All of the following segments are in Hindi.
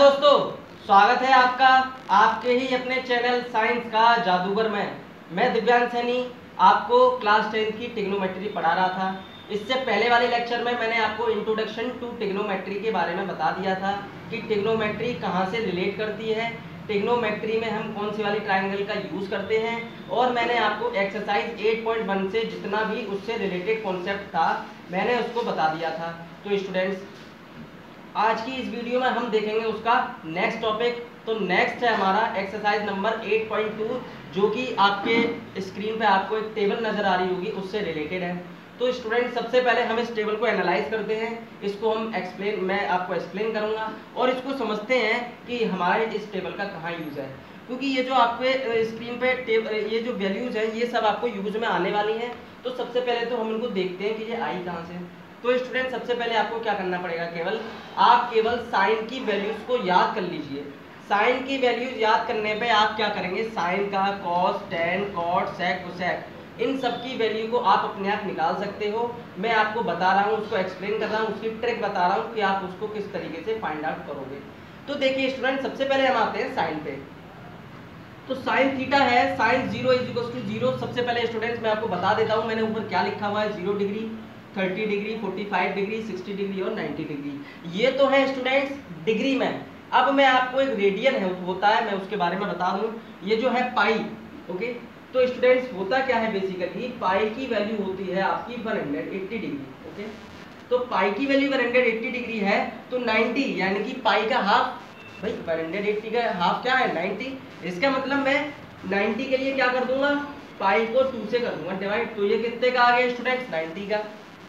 दोस्तों, स्वागत है आपका आपके ही अपने चैनल साइंस का जादूगर में। मैं दिव्यांग सैनी आपको क्लास 10 की ट्रिग्नोमेट्री पढ़ा रहा था। इससे पहले वाले लेक्चर में मैंने आपको इंट्रोडक्शन टू ट्रिग्नोमेट्री के बारे में बता दिया था कि ट्रिग्नोमेट्री कहाँ से रिलेट करती है, ट्रिग्नोमेट्री में हम कौन सी वाली ट्राइंगल का यूज़ करते हैं, और मैंने आपको एक्सरसाइज 8.1 से जितना भी उससे रिलेटेड कॉन्सेप्ट था मैंने उसको बता दिया था। तो स्टूडेंट्स, आज की इस वीडियो में हम देखेंगे उसका नेक्स्ट टॉपिक। तो नेक्स्ट है हमारा एक्सरसाइज नंबर 8.2, जो कि आपके स्क्रीन पे आपको एक टेबल नजर आ रही होगी, उससे रिलेटेड है। तो स्टूडेंट, सबसे पहले हम इस टेबल को एनालाइज करते हैं, इसको हम मैं आपको एक्सप्लेन करूंगा और इसको समझते हैं कि हमारे इस टेबल का कहाँ यूज है। क्योंकि ये जो आपके स्क्रीन पे ये जो वैल्यूज हैं ये सब आपको यूज में आने वाली हैं। तो सबसे पहले तो हम इनको देखते हैं कि ये आई कहाँ से। तो स्टूडेंट, सबसे पहले आपको क्या करना पड़ेगा, आप केवल साइन की वैल्यूज को याद कर लीजिए। साइन की वैल्यूज याद करने पे आप क्या करेंगे, साइन का cos, tan, cot, sec, cosec, इन सब की वैल्यू को आप अपने आप निकाल सकते हो। मैं आपको बता रहा हूँ, उसको एक्सप्लेन कर रहा हूँ, उसकी ट्रिक बता रहा हूँ कि आप उसको किस तरीके से फाइंड आउट करोगे। तो देखिए स्टूडेंट, सबसे पहले हम आते हैं साइन पे। तो साइन थीटा है, साइन 0 = 0। सबसे पहले स्टूडेंट्स मैं आपको बता देता हूँ, मैंने ऊपर क्या लिखा हुआ है, 0 डिग्री, 30 डिग्री, 45 डिग्री, 60 डिग्री और 90 डिग्री। ये तो है स्टूडेंट्स डिग्री में। अब मैं आपको एक रेडियन होता है, मैं उसके बारे में बता दूं। ये जो है पाई, ओके। तो स्टूडेंट्स, होता क्या है बेसिकली, पाई की वैल्यू होती है आपकी 180 डिग्री, ओके। तो पाई की वैल्यू 180 डिग्री है, तो 90 यानी कि पाई का हाफ, भाई 180 का हाफ क्या है, 90। इसका मतलब मैं 90 के लिए क्या कर दूंगा, पाई को 2 से कर दूंगा डिवाइड। तो ये कितने का आ गया स्टूडेंट्स, 90 का।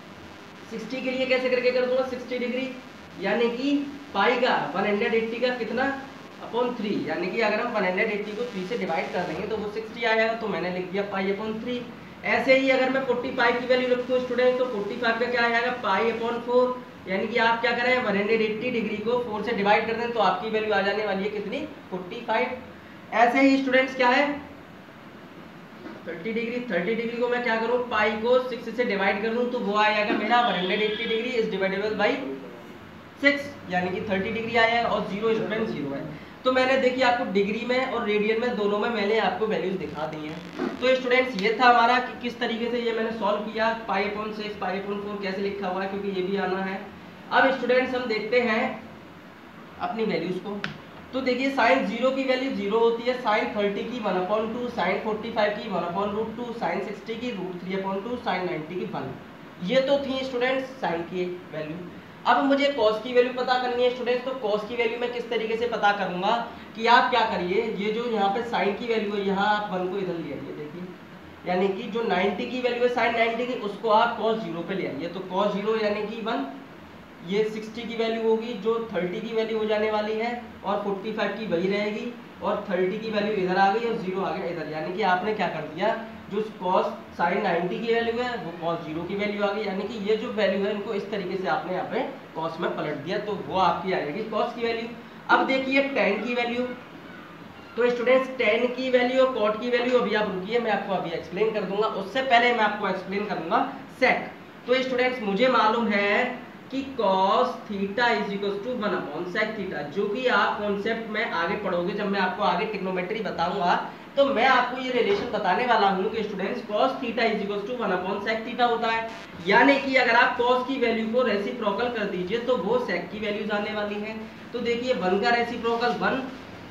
60 के लिए कैसे करके कर दूंगा, 60 डिग्री यानी कि पाई का 180 का कितना, अपॉन 3, यानी कि अगर हम 180 को 3 से डिवाइड कर देंगे तो वो 60 आ जाएगा। तो मैंने लिख दिया पाई अपॉन 3। ऐसे ही अगर मैं 45 की वैल्यू रखूँ स्टूडेंट, तो 45 का क्या आ जाएगा, पाई अपॉन 4, यानी कि आप क्या करें, 180 डिग्री को 4 से डिवाइड कर दें तो आपकी वैल्यू आ जाने वाली है कितनी, 45। ऐसे ही स्टूडेंट्स क्या है, 30 डिग्री को मैं क्या करूं, पाई को 6 से डिवाइड कर लूं तो वो आएगा मेरा 180 डिग्री इज डिवाइडेबल बाई 6, यानी कि 30 डिग्री आया और 0 स्टूडेंट 0 है। तो मैंने देखिए आपको डिग्री में और रेडियन में दोनों में मैंने आपको वैल्यूज दिखा दी हैं। तो स्टूडेंट्स, ये था हमारा कि किस तरीके से ये मैंने सॉल्व किया, पाई अपॉन 6, पाई अपॉन 4 कैसे लिखा हुआ है, क्योंकि ये भी आना है। अब स्टूडेंट्स हम देखते हैं अपनी वैल्यूज को। तो देखिए साइन 0 की वैल्यू 0 होती है, साइन 30 की 1/2, साइन 45 की 1/√2, साइन 60 की √3/2, साइन 90 की 1। ये तो थी स्टूडेंट्स साइन की वैल्यू। अब मुझे कॉस की वैल्यू पता करनी है स्टूडेंट्स। तो कॉस की वैल्यू मैं किस तरीके से पता करूंगा कि आप क्या करिए, ये जो यहाँ पे साइन की वैल्यू है, यहाँ आप 1 को इधर ले आइए, देखिए, यानी कि जो 90 की वैल्यू है साइन 90 की, उसको आप कॉस 0 पे ले आइए। तो कॉस 0 यानी कि 1, ये 60 की वैल्यू होगी, जो 30 की वैल्यू हो जाने वाली है, और 45 की वही रहेगी, और 30 की वैल्यू इधर आ गई और 0 आ गया इधर। यानी कि आपने क्या कर दिया, जो कॉस साइन 90 की वैल्यू है वो कॉस 0 की वैल्यू आ गई, यानी कि ये जो वैल्यू है इनको इस तरीके से आपने यहाँ पे कॉस में पलट दिया, तो वो आपकी आएगी कॉस की वैल्यू। अब देखिए टेन की वैल्यू। तो स्टूडेंट्स, टेन की वैल्यू और कॉट की वैल्यू, अभी आप रुकिए, मैं आपको अभी एक्सप्लेन कर दूंगा। उससे पहले मैं आपको एक्सप्लेन करूंगा सेक। तो स्टूडेंट्स, मुझे मालूम है कि cos थीटा = 1/sec थीटा, जो कि आप कॉन्सेप्ट में आगे पढ़ोगे, जब मैं आपको आगे ट्रिग्नोमेट्री बताऊंगा तो मैं आपको ये रिलेशन बताने वाला हूं कि students cos theta = 1/sec theta होता है। यानी कि अगर आप cos की वैल्यू को रेसिप्रोकल कर दीजिए तो वो sec की वैल्यूज आने वाली है। तो देखिए 1 का रेसिप्रोकल 1,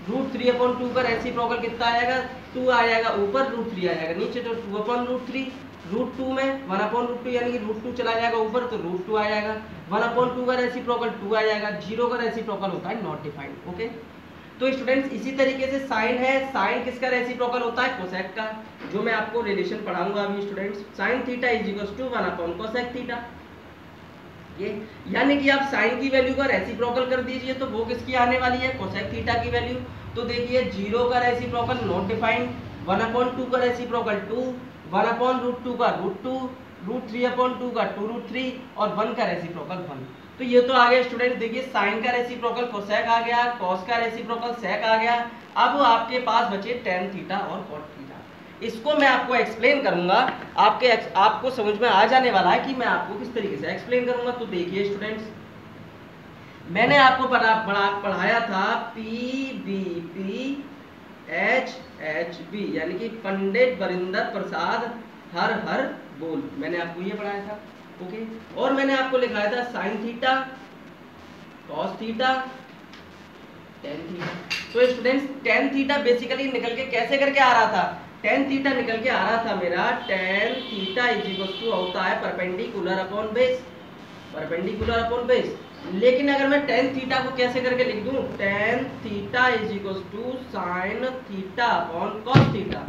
√3/2 का रेसिप्रोकल कितना आएगा, 2 आ जाएगा, ऊपर √3 आ जाएगा नीचे, तो 2/√3, √2 में 1/√2 यानी कि √2 चला जाएगा ऊपर तो √2 आ जाएगा, 1/2 का रेसिप्रोकल 2 आ जाएगा, 0 का रेसिप्रोकल होता है नॉट डिफाइंड, ओके। तो स्टूडेंट्स, इसी तरीके से साइन है, साइन किसका रेसिप्रोकल होता है, कोसेक का, जो मैं आपको रिलेशन पढ़ाऊंगा अभी students. Sine theta = 1/cosec theta, ये यानी कि आप साइन की वैल्यू का रेसिप्रोकल कर दीजिए तो वो किसकी आने वाली है, कोसेक थीटा की वैल्यू। तो देखिए 0 का रेसिप्रोकल नॉट डिफाइंड, 1/2 का रेसिप्रोकल 2, 1/√2 का √2, √3/2 का 2√3 और 1 का रेसिप्रोकल 1। तो ये तो आ गया स्टूडेंट। देखिए साइन का रेसिप्रोकल कोसेक आ गया, कॉस का रेसिप्रोकल सेक आ गया। अब आपके पास बचे टेन थीटा और कॉट थीटा। इसको मैं आपको एक्सप्लेन करूंगा, आपको समझ में आ जाने वाला है कि मैं आपको किस तरीके से एक्सप्लेन करूंगा। तो देखिए स्टूडेंट्स, मैंने आपको पढ़ाया था PBPHHB यानी कि पंडित बरिंदर प्रसाद हर हर बोल, मैंने आपको ये पढ़ाया था। ओके, और मैंने आपको लिखाया था sine theta, cos theta, tan theta. तो स्टूडेंट्स टेन थीटा बेसिकली निकल के कैसे करके आ रहा था, टेन थीटा निकल के आ रहा था मेरा, tan theta is equal to होता है perpendicular upon base, perpendicular upon base. लेकिन अगर मैं टेन थीटा को कैसे करके लिख दूं, tan theta is equal to sine theta upon cos theta.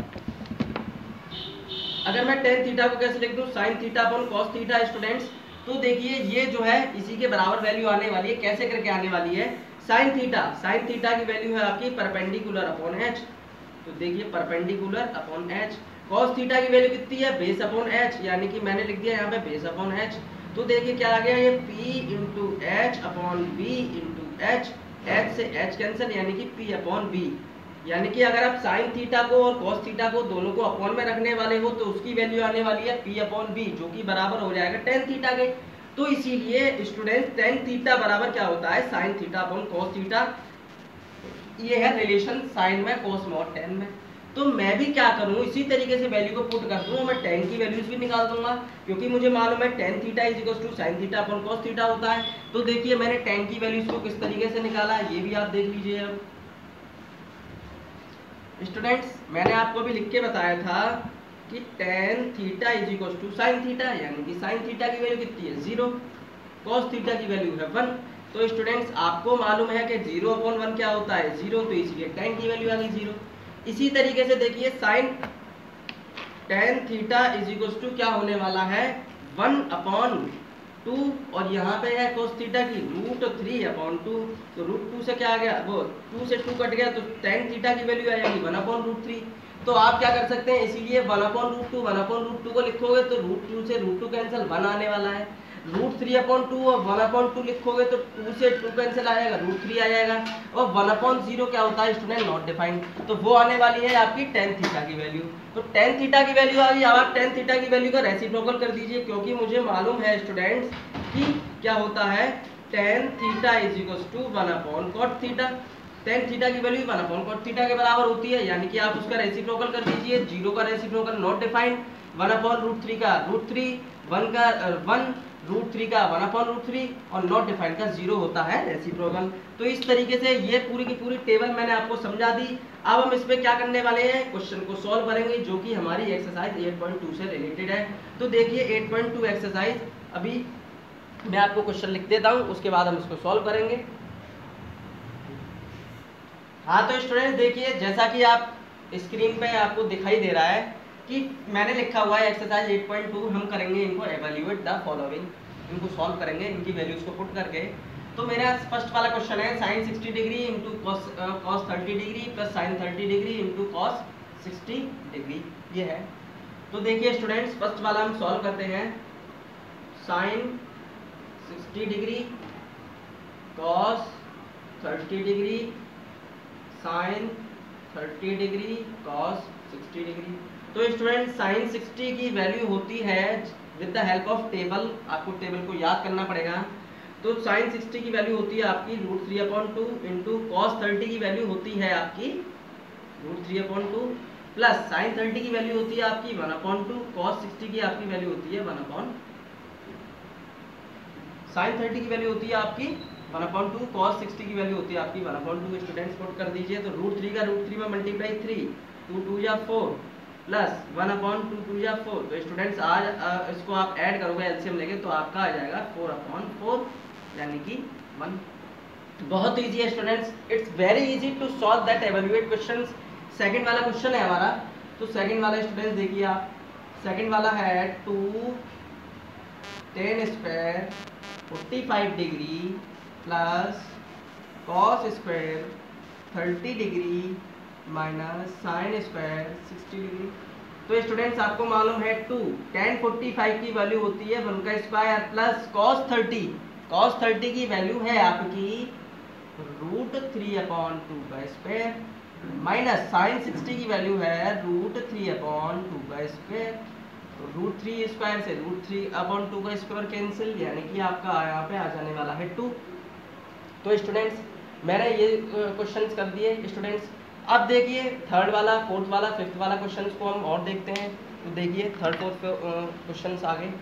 अगर मैं टेन थीटा को कैसे लिख दूं, sine theta upon cos theta students. तो देखिए ये जो है इसी के बराबर वैल्यू आने वाली है, कैसे करके आने वाली है, साइन थीटा की वैल्यू है आपकी परपेंडिकुलर अपॉन एच। तो देखिए perpendicular upon H, cos theta की वैल्यू कितनी है, बेस अपॉन एच, यानी कि मैंने लिख दिया यहाँ पे बेस अपॉन एच। तो देखिए क्या आ गया, ये P into H upon B into H, H से एच कैंसिल यानी कि P अपॉन बी। यानी कि अगर आप साइन थीटा को और कॉस थीटा को दोनों को अपॉन में रखने वाले हो तो उसकी वैल्यू आने वाली है P अपॉन बी, जो कि बराबर हो जाएगा टेन थीटा के। तो इसीलिए स्टूडेंट टेन थीटा बराबर क्या होता है, sine theta upon cos theta. ये है रिलेशन साइन में, कॉस में और टेन में। तो मैं भी क्या करूं, इसी तरीके से वैल्यू को पुट कर दूं, मैं टेन की वैल्यूज भी निकाल दूंगा, क्योंकि मुझे मालूम है tan theta is equal to sine theta upon cos theta होता है। तो देखिए मैंने टेन की वैल्यूज को किस तरीके से निकाला है, ये भी आप देख लीजिए। अब स्टूडेंट्स मैंने आपको भी लिख के बताया था कि tan theta is equal to sine theta, यानी कि साइन थीटा की वैल्यू कितनी है 0, कॉस थीटा की वैल्यू है 1। तो स्टूडेंट्स आपको मालूम है कि 0 अपॉन 1 क्या होता है 0, तो इसलिए टेन की वैल्यू आ गई 0। इसी तरीके से देखिए sine tan theta is equal to क्या होने वाला है 1 अपॉन 2, और यहाँ पे है cos थीटा की रूट 3 अपॉन 2। तो रूट 2 से क्या आ गया, वो 2 से 2 कट गया, तो टेन थीटा की वैल्यू आ जाएगी 1 अपॉन रूट 3। तो आप क्या कर सकते हैं, इसीलिए 1 अपॉन रूट 2 को लिखोगे तो रूट 2 से रूट 2 कैंसिल 1 आने वाला है। रूट 3 अपॉन 2 और 1 अपॉन 2 लिखोगे तो 2 से 2 कैंसिल आ जाएगा, रूट 3 आ जाएगा। और 1 अपॉन 0 क्या होता है स्टूडेंट, नॉट डिफाइंड, तो वो आने वाली है आपकी टेन थीटा की वैल्यू। तो टेन थीटा की वैल्यू आ गई। अब आप टेन थीटा की वैल्यू का रेसिप्रोकल कर दीजिए, क्योंकि मुझे मालूम है स्टूडेंट्स कि क्या होता है tan theta is equal to 1 upon cot theta. Tan theta की वैल्यू 1 अपॉन कॉट थीटा के बराबर होती है, यानी कि आप उसका रेसिप्रोकल कर दीजिए। 0 का reciprocal not defined, 1 upon root 3 का रूट 3, 1 का 1, रूट 3 का 1 अपॉन रूट 3 और नॉट डिफाइंड का 0 होता है रेसिप्रोकल। तो इस तरीके से ये पूरी की पूरी टेबल मैंने आपको समझा दी। अब हम इस पे क्या करने वाले हैं, क्वेश्चन को सॉल्व करेंगे, जो कि हमारी एक्सरसाइज 8.2 से रिलेटेड है। तो देखिए 8.2 एक्सरसाइज, अभी मैं आपको क्वेश्चन लिख देता हूँ, उसके बाद हम इसको सॉल्व करेंगे। हाँ तो स्टूडेंट देखिए, जैसा कि आप स्क्रीन पे आपको दिखाई दे रहा है कि मैंने लिखा हुआ है एक्सरसाइज 8.2, हम करेंगे इनको एवेल्यूएट द फॉलोइंग, इनको सॉल्व करेंगे, इनकी वैल्यूज को पुट करके। तो मेरा फर्स्ट वाला क्वेश्चन है sine 60 degree into cos 30 degree plus sine 30 degree into cos 60 degree, ये है। तो देखिए स्टूडेंट्स फर्स्ट वाला हम सॉल्व करते हैं, sine 60 degree cos 30 degree sine 30 degree cos 60 degree. तो स्टूडेंट साइन 60 की वैल्यू होती है with the help of table, आपको टेबल को याद करना पड़ेगा। तो साइन 60 की वैल्यू होती है आपकी रूट 3 अपॉन 2 इंटू कॉस 30 की वैल्यू होती है आपकी रूट 3 अपॉन 2 प्लस साइन 30 की वैल्यू होती है आपकी 1 अपॉन 2, कॉस 60 की आपकी वैल्यू होती है 1 अपॉन, साइन 30 की वैल्यू होती है आपकी 1 अपॉन 2, कॉस 60 की वैल्यू होती है आपकी 1 अपॉन 2। स्टूडेंट्स पुट कर दीजिए, तो रूट 3 का रूट 3 में मल्टीप्लाई 3, 2 2 या 4 प्लस 1 अपॉन 2 2 या 4। तो स्टूडेंट्स आज इसको आप ऐड करोगे एलसीएम लेके तो आपका आ जाएगा 4 अपॉन 4 यानी कि 1। बहुत ईजी है students, it's very easy to solve that evaluate questions. Second वाला क्वेश्चन है हमारा, तो सेकंड वाला स्टूडेंट्स देखिए आप, सेकंड वाला है 2 10 square 45 degree plus cos square 30 degree minus sine square 60 degree. तो स्टूडेंट्स आपको मालूम है 2 tan 45 की वैल्यू होती है 1 का स्क्वायर प्लस cos 30 की वैल्यू है आपकी रूट 3 अपॉन 2 का स्क्वायर माइनस साइन 60 की वैल्यू है रूट 3 अपॉन 2 का स्क्वायर। तो रूट 3 स्क्वायर से रूट 3 अपॉन 2 का स्क्वायर कैंसिल, यानी कि आपका यहाँ पे आ जाने वाला है 2। तो स्टूडेंट्स मैंने ये क्वेश्चंस कर दिए स्टूडेंट्स। अब देखिए थर्ड वाला, फोर्थ वाला, फिफ्थ वाला क्वेश्चंस को हम और देखते हैं। तो देखिए थर्ड फोर्थ क्वेश्चंस आगे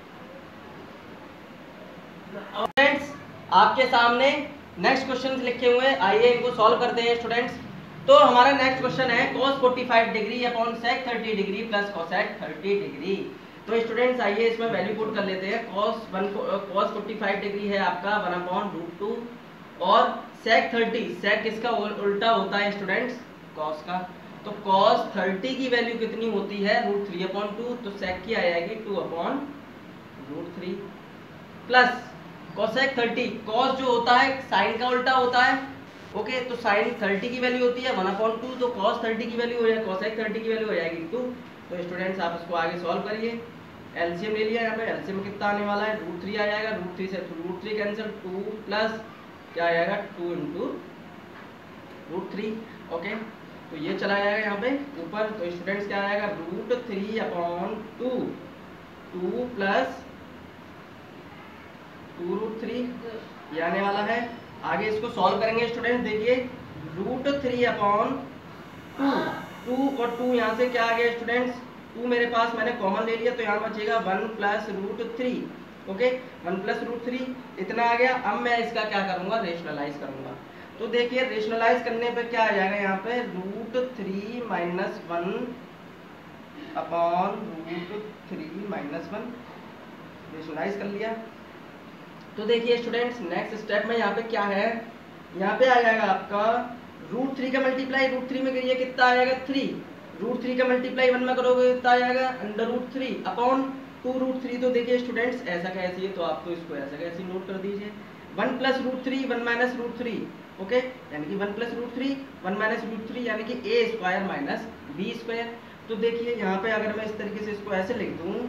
स्टूडेंट्स आपके सामने नेक्स्ट क्वेश्चंस लिखे हुए हैं, आइए इनको सॉल्व करते हैं स्टूडेंट्स। तो हमारा नेक्स्ट क्वेश्चन है cos 45 degree upon sec 30 degree plus cosec 30 degree. तो स्टूडेंट्स आइए इसमें वैल्यू पुट कर लेते हैं। cos 45 डिग्री है आपका 1/√2 और sec 30, sec किसका उल्टा होता है स्टूडेंट्स? cos का। तो cos 30 की वैल्यू कितनी होती है? √3/2, तो sec की आ जाएगी 2/√3 प्लस cosec 30, cos जो होता है साइन का उल्टा होता है, ओके। तो साइन 30 की वैल्यू होती है 1/2, तो cos 30 की वैल्यू हो जाएगी, cosec 30 की वैल्यू हो जाएगी 2। तो स्टूडेंट्स आप इसको आगे सॉल्व करिए। एलसीएम ले लिया, यहाँ पे एलसीएम कितना आने वाला है? √3 आ जाएगा, √3 से √3 कैंसिल, 2 प्लस क्या आ जाएगा 2 × √3, ओके। तो ये चला जाएगा यहाँ पे ऊपर। तो स्टूडेंट्स क्या आएगा? √3/2, 2 प्लस 2√3 ये आने वाला है। आगे इसको सॉल्व करेंगे स्टूडेंट। देखिए √3/2, 2 और 2 यहाँ से क्या आ गया स्टूडेंट्स? 2 मेरे पास मैंने कॉमन ले लिया, तो यहाँ बचेगा 1 + √3, ओके। 1 + √3 इतना आ गया। अब मैं इसका क्या करूँगा? रेशनलाइज करूँगा। तो देखिए रेशनलाइज करने पे क्या आ जाएगा यहाँ पे? √3 - 1/√3 - 1 रेशनलाइज कर लिया। तो देखिए स्टूडेंट्स नेक्स्ट स्टेप में यहाँ पे क्या है? यहाँ पे आ जाएगा आपका √3 का मल्टीप्लाई √3 में करिए, कितना आ जाएगा? 3। √3 का मल्टीप्लाई 1 में करोगे कितना आ जाएगा? √3 अपॉन 2√3। तो देखिए स्टूडेंट्स ऐसा कैसे है, तो आप तो इसको ऐसा कैसे नोट कर दीजिए। 1 + √3 1 - √3, ओके। यानी कि 1 + √3 1 - √3 यानी कि a² - b²। तो देखिए यहाँ पे अगर मैं इस तरीके से इसको ऐसे लिख दूँ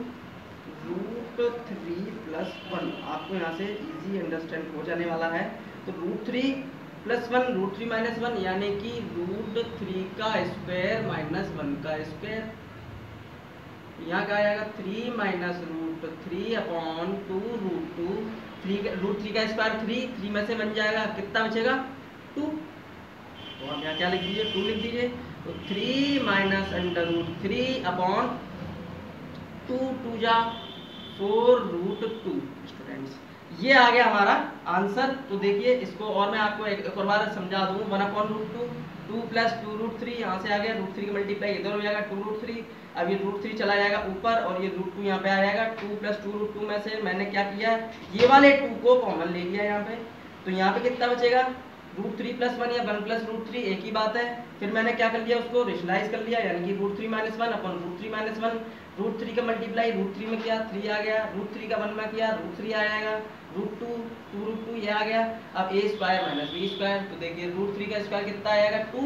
√3 + 1, आपको यहाँ से इजी अंडरस्टैंड हो जाने वाला है। तो √3 + 1 √3 - 1 यानी कि √3 का स्क्वायर माइनस 1 का स्क्वायर। यहाँ क्या आएगा? 3 - √3/2 √2, √3 का स्क्वायर 3 में से बन जाएगा, कितना बचेगा? 2। तो आप यहाँ क्या लिख दीजिए? 2 लिख दीजिए। तो 3 - √3/2, 2 जा 4√2 स्टूडेंट्स, ये आ गया हमारा आंसर। तो देखिए इसको और मैं आपको एक और बार समझा दूँ। 1/√2, 2 + 2√3 यहाँ से आ गया, √3 का मल्टीप्लाई इधर हो जाएगा 2√3। अब ये √3 चला जाएगा ऊपर और ये √2 यहाँ पे आ जाएगा। 2 + 2√2 में से मैंने क्या किया? ये वाले 2 को कॉमन ले लिया यहाँ पे। तो यहाँ पे कितना बचेगा? √3 + 1 या 1 + √3 एक ही बात है। फिर मैंने क्या कर लिया? उसको रेशनलाइज कर लिया, यानी कि √3 - 1/√3 - 1। √3 का मल्टीप्लाई √3 में किया 3 आ गया, √3 का 1 में किया √3 आ जाएगा, √2 2√2 ये आ गया। अब a² - b²। तो देखिए √3 का स्क्वायर कितना आएगा? 2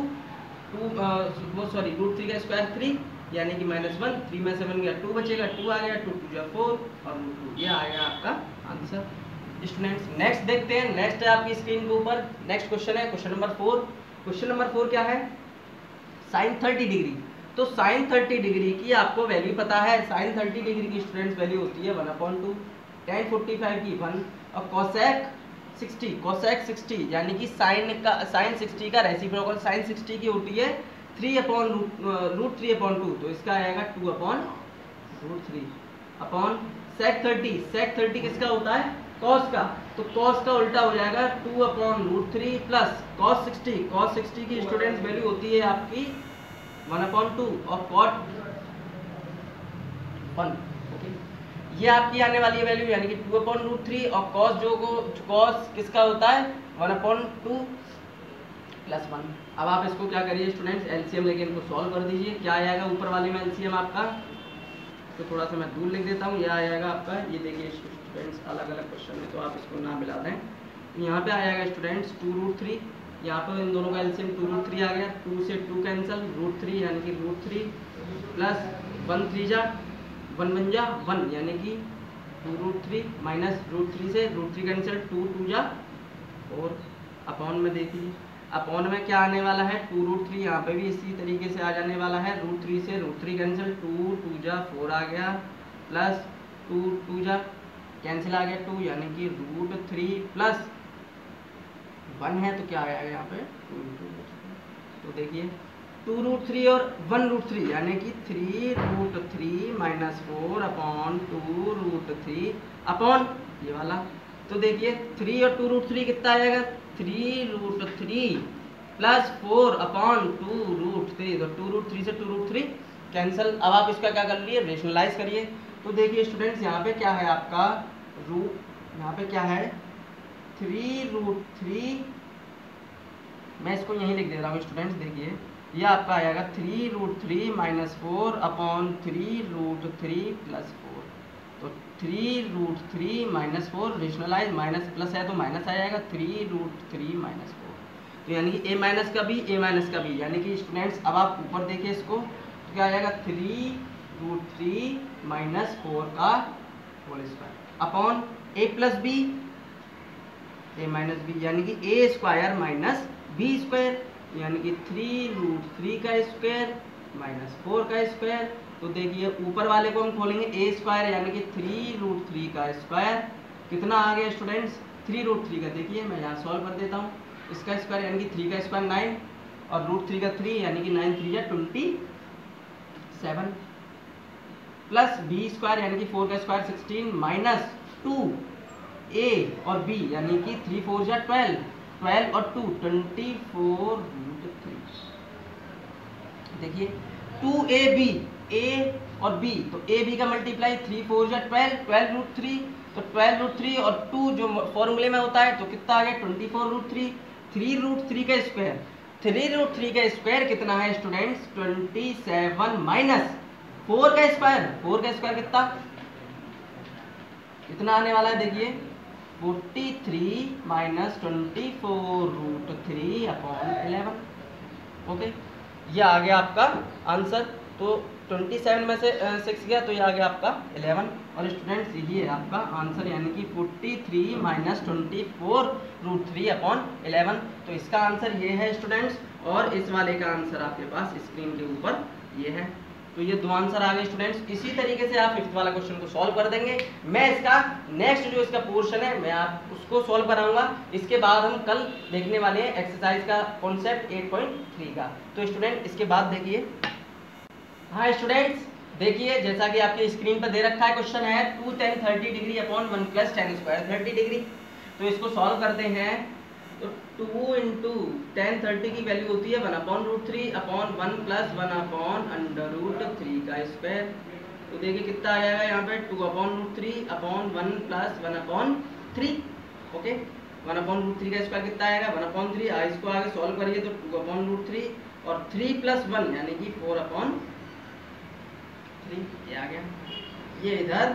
√3 का स्क्वायर 3 यानी कि -1, 3 में से बन गया 2 बचेगा, 2 आ गया, 2 × 2 = 4 और √2 ये आ गया आपका आंसर। स्टूडेंट्स नेक्स्ट देखते हैं। नेक्स्ट है आपकी स्क्रीन के ऊपर नेक्स्ट क्वेश्चन है क्वेश्चन नंबर 4। क्वेश्चन नंबर 4 क्या है? sin 30 degree. तो sin 30 डिग्री की आपको वैल्यू पता है। sin 30 डिग्री की स्टूडेंट्स वैल्यू होती है 1/2, tan 45 की 1 और cosec 60 यानी कि sin 60 का रेसिप्रोकल sin 60 की होती है 3/√3/2। तो इसका आएगा 2/√3 अपॉन sec 30 किसका होता है? cos का। तो cos का उल्टा हो जाएगा 2/√3 प्लस cos 60 की स्टूडेंट्स वैल्यू होती है आपकी 1/2 और cot 1, ओके। ये आपकी आने वाली है वैल्यू, यानी कि 2/√3 और cos किसका होता है? 1/2 + 1। अब आप इसको क्या करिए स्टूडेंट्स? एलसीएम लेके इनको सॉल्व कर दीजिए। क्या आएगा ऊपर वाले में एलसीएम आपका? तो थोड़ा सा मैं दूर लिख देता हूँ। यह आ जाएगा आपका, ये देखिए स्टूडेंट्स अलग अलग क्वेश्चन में, तो आप इसको ना मिला दें। यहाँ पे आ जाएगा स्टूडेंट्स 2√3, यहाँ पर इन दोनों का एलसीएम 2√3 आ गया, 2 से 2 कैंसिल, √3 यानी कि √3 प्लस 1 3 जा 1 बन जा 1 यानी कि 2√3 माइनस √3 से √3 कैंसिल, 2 2 जा 4 अपॉन में देखिए। अपॉन में क्या आने वाला है? 2√3, यहाँ पे भी इसी तरीके से आ जाने वाला है। √3 से √3 कैंसिल, 2 2 जा 4 आ गया प्लस 2 2 जा कैंसिल आ गया 2 यानी कि √3 प्लस 1 है तो क्या आएगा यहाँ पे 2 इंटू, तो देखिए 2√3 और 1√3 यानी कि 3√3 माइनस 4 अपॉन 2√3 अपॉन ये वाला। तो देखिए 3 और 2√3 कितना आएगा 3√3 प्लस 4 अपॉन 2√3, तो 2√3 से 2√3 कैंसिल। अब आप इसका क्या कर लिए, रेशनलाइज करिए। तो देखिए स्टूडेंट्स यहाँ पे क्या है आपका रूट, यहाँ पे क्या है 3√3, मैं इसको यहीं लिख दे रहा हूँ स्टूडेंट्स। देखिए ये आपका आएगा 3√3 माइनस 4 अपॉन 3√3 प्लस 4, तो 3√3 माइनस 4 रेशनलाइज, माइनस प्लस है तो माइनस आ जाएगा 3√3 माइनस 4, तो यानी कि a माइनस का b a माइनस का b, यानी कि स्टूडेंट्स अब आप ऊपर देखिए इसको तो क्या आ जाएगा 3√3 माइनस 4 का whole square upon a plus B a minus B, यानी कि a square minus b square, यानी कि 3√3 का स्क्वायर माइनस 4 का स्क्वायर। तो देखिए ऊपर वाले को हम खोलेंगे a स्क्वायर, यानी कि 3√3 का स्क्वायर कितना आ गया स्टूडेंट्स 3√3 का, देखिए मैं यहाँ सॉल्व कर देता हूँ। इसका स्क्वायर यानी कि 3 का स्क्वायर 9 और √3 का 3 यानी कि 9 3 या 27 प्लस b स्क्वायर यानी कि 4 का स्क्वायर 16 माइनस 2 a और b यानी कि 3 4 या 12 और 2 24√3। देखिए 2ab a और b, तो a b का मल्टीप्लाई 3 4 या 12√3, तो 12√3 और 2 जो फॉर्मूले में होता है तो कितना आ गया 24√3। 3√3 का स्क्वायर, 3√3 का स्क्वायर कितना है स्टूडेंट्स 27 माइनस 4 का स्क्वायर, 4 का स्क्वायर कितना आने वाला है, देखिए 43 माइनस 24√3 अपॉन 11। ओके, ये आ गया आपका आंसर। तो 27 में से 6 गया तो ये आ गया आपका 11, और स्टूडेंट्स ये है आपका आंसर, यानी कि 43 माइनस 24√3 अपॉन 11। तो इसका आंसर ये है स्टूडेंट्स, और इस वाले का आंसर आपके पास स्क्रीन के ऊपर ये है। तो ये दो आंसर आ गए स्टूडेंट्स। इसी तरीके से आप 5th वाला क्वेश्चन को सॉल्व कर देंगे। मैं इसका नेक्स्ट जो इसका पोर्शन है मैं आप उसको सॉल्व कराऊंगा। इसके बाद हम कल देखने वाले हैं एक्सरसाइज का कॉन्सेप्ट 8.3 का। तो स्टूडेंट इसके बाद देखिए, हाँ स्टूडेंट्स देखिए जैसा कि आपके स्क्रीन पर दे रखा है क्वेश्चन है 2 tan 30 degree upon 1 plus tan square 30 degree. तो इसको सॉल्व करते हैं। तो 2 इंटू tan 30 की वैल्यू होती है 1/√3 अपॉन 1 प्लस 1/√3 का स्क्वायर। तो देखिए कितना आ जाएगा यहाँ पे 2/√3 अपॉन 1 प्लस 1/3। ओके, 1/√3 का स्क्वायर कितना आएगा 1/3। इसको आगे सॉल्व करिए तो 2/√3 और 3 प्लस 1 यानी कि 4/3 ये आ गया, ये इधर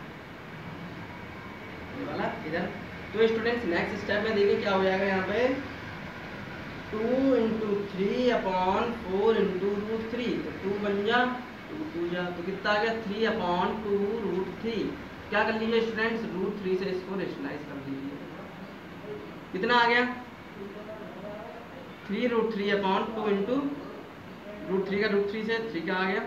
ये वाला इधर। तो स्टूडेंट्स नेक्स्ट स्टेप में देखिए क्या हो जाएगा यहाँ पे 2 इंटू 3 अपॉन 4 इंटू √3, तो 2 बन जा 2 2 जा, तो कितना आ गया 3/2√3। क्या कर लीजिए स्टूडेंट्स √3 से इसको रेशनलाइज कर लीजिए, कितना आ गया 3√3 अपॉन 2 इंटू √3 का √3 से 3 का आ गया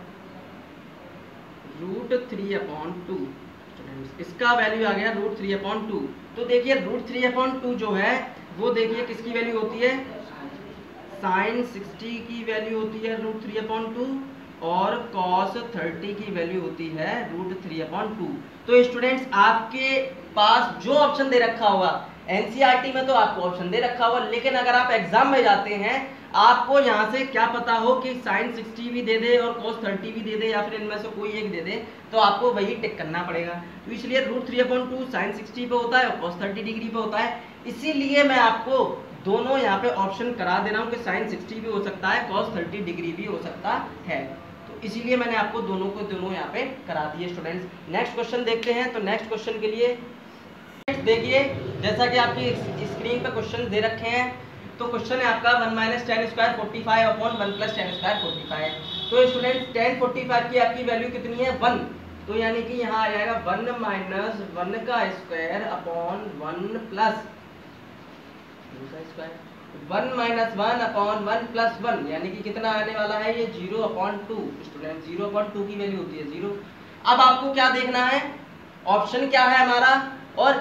√3/2। इसका वैल्यू आ गया √3/2। तो देखिए √3/2 जो है वो देखिए किसकी वैल्यू होती है sin 60 की वैल्यू होती है √3/2 और cos 30 की वैल्यू होती है √3/2। तो स्टूडेंट्स आपके पास जो ऑप्शन दे रखा होगा एनसीईआरटी में तो आपको ऑप्शन दे रखा होगा, लेकिन अगर आप एग्जाम में जाते हैं आपको यहाँ से क्या पता हो कि sin 60 भी दे दे और cos 30 भी दे दे या फिर इनमें से कोई एक दे दे, तो आपको वही टिक करना पड़ेगा। तो इसलिए √3/2 sin 60 पे होता है और cos 30 डिग्री पे होता है। इसीलिए मैं आपको दोनों यहाँ पे ऑप्शन करा दे रहा हूँ कि sin 60 भी हो सकता है cos 30 डिग्री भी हो सकता है। तो इसीलिए मैंने आपको दोनों को दोनों यहाँ पे करा दिए स्टूडेंट्स। नेक्स्ट क्वेश्चन देखते हैं। तो नेक्स्ट क्वेश्चन के लिए देखिए जैसा कि आपकी स्क्रीन पे क्वेश्चन दे रखे हैं, तो क्वेश्चन है आपका 1 minus tan square 45 upon 1 plus tan square 45। तो स्टूडेंट tan 45 की आपकी वैल्यू कितनी है 1, तो यानी कि यहाँ आ जाएगा 1 माइनस 1 का स्क्वायर अपॉन 1 प्लस दूसरा स्क्वायर 1 माइनस 1 अपॉन 1 प्लस 1, यानी कि कितना आने वाला है ये 0/2। स्टूडेंट 0/2 की वैल्यू होती है 0। अब आपको क्या देखना है ऑप्शन क्या है हमारा और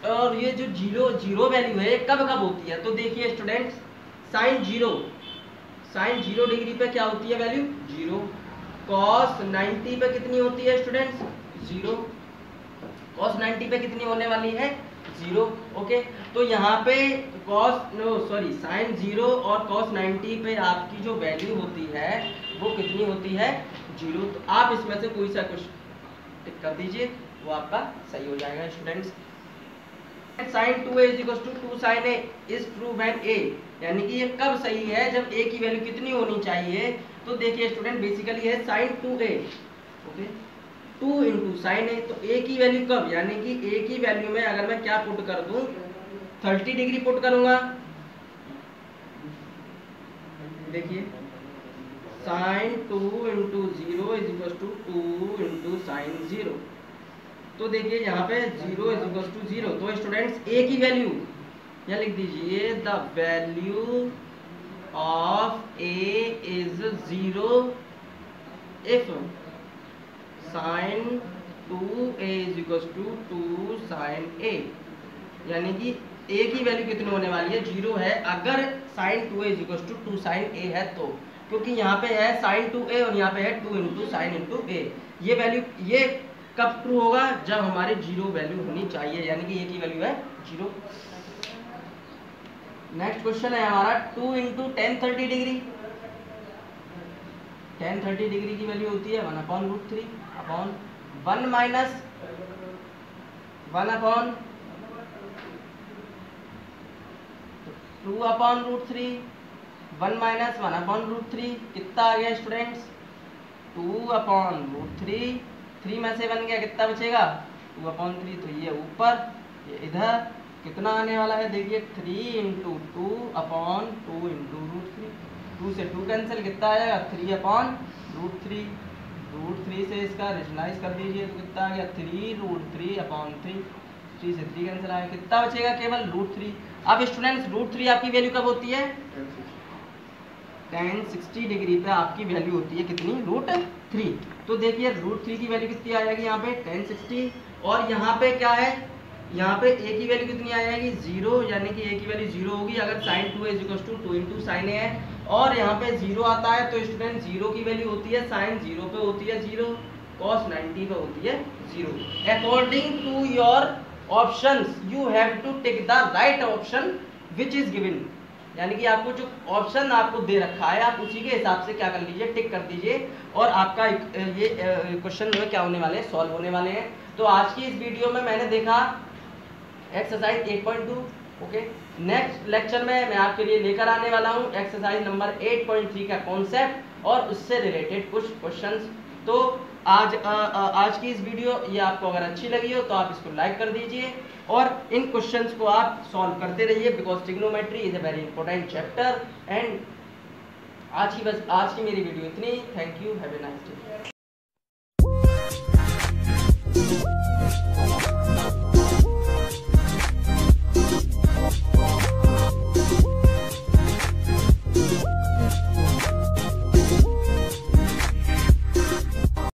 और ये जो जीरो जीरो वैल्यू है कब कब होती है, तो देखिए स्टूडेंट्स, साइन जीरो डिग्री पे क्या होती है वैल्यू, जीरो। कॉस 90 पे कितनी होती है स्टूडेंट्स, जीरो। कॉस 90 पे कितनी होने वाली है, जीरो। ओके, तो यहाँ पे साइन जीरो और कॉस 90 पे आपकी जो वैल्यू होती है वो कितनी होती है, जीरो। तो आप इसमें से कोई सा कुछ टिक कर दीजिए, वो आपका सही हो जाएगा students. Sine 2a is equal to 2 sine a is true when a, यानी कि ये कब सही है, जब a की वैल्यू कितनी होनी चाहिए। तो देखिए स्टूडेंट, बेसिकली है sine 2a, okay, 2 into sine a, तो a की वैल्यू कब, यानी कि a की वैल्यू में अगर मैं क्या पुट कर दूं, 30 डिग्री पुट करूंगा। देखिए sine 2 into zero is equal to 2 into sine zero, तो देखिए यहाँ पे 0 इज इक्वल टू 0, तो स्टूडेंट्स a की वैल्यू या लिख दीजिए, the value of a is 0 if sine 2a is equal to 2 sine a, यानी कि a की वैल्यू कितनी होने वाली है, 0 है, अगर sine 2a is equal to 2 sine a है तो, क्योंकि यहाँ पे है साइन 2a और यहाँ पे है 2 इंटू साइन इंटू a। ये वैल्यू ये कब ट्रू होगा, जब हमारे जीरो वैल्यू होनी चाहिए, यानी कि a की वैल्यू है जीरो। नेक्स्ट क्वेश्चन है हमारा 2 into tan 30 degree. Tan 30 degree की वैल्यू होती है 1/√3 अपॉन 1 माइनस 1/2 √3, 1 माइनस 1/√3 कितना आ गया स्टूडेंट्स, 2/√3, 3 में से 1 गया, कितना बचेगा 2/3, तो ये ऊपर ये इधर कितना आने वाला है, देखिए 3 इंटू 2/2 इंटू √3, 2 से 2 कैंसिल, कितना आएगा 3/√3, √3 से इसका रेशनलाइज कर दीजिए, तो कितना आ गया 3√3/3, 3 से 3 कैंसिल आएगा, कितना बचेगा केवल √3। अब स्टूडेंट्स √3 आपकी वैल्यू कब होती है, tan 60 डिग्री पे आपकी वैल्यू होती है कितनी, √3। तो देखिए √3 की वैल्यू कितनी आ जाएगी यहाँ पे tan 60, और यहाँ पे क्या है, यहाँ पे a की वैल्यू कितनी आ जाएगी 0, यानी कि a की वैल्यू 0 होगी अगर sin 2a is equal to 2 into sine a है, और यहाँ पे 0 आता है, तो स्टूडेंट 0 की वैल्यू होती है sin 0 पे होती है 0, cos 90 पे होती है 0। According to your options you have to tick the right option which is given, यानी कि आपको जो ऑप्शन आपको दे रखा है आप उसी के हिसाब से क्या कर लीजिए, टिक कर दीजिए, और आपका ये क्वेश्चन जो है क्या होने वाले हैं, सॉल्व होने वाले हैं। तो आज की इस वीडियो में मैंने देखा एक्सरसाइज 8.2, ओके। नेक्स्ट लेक्चर में मैं आपके लिए लेकर आने वाला हूँ एक्सरसाइज नंबर 8.3 का कॉन्सेप्ट और उससे रिलेटेड कुछ क्वेश्चंस। तो आज की इस वीडियो ये आपको अगर अच्छी लगी हो तो आप इसको लाइक कर दीजिए और इन क्वेश्चंस को आप सॉल्व करते रहिए, because trigonometry is a very important chapter. And आज की मेरी वीडियो इतनी। Thank you, have a nice day.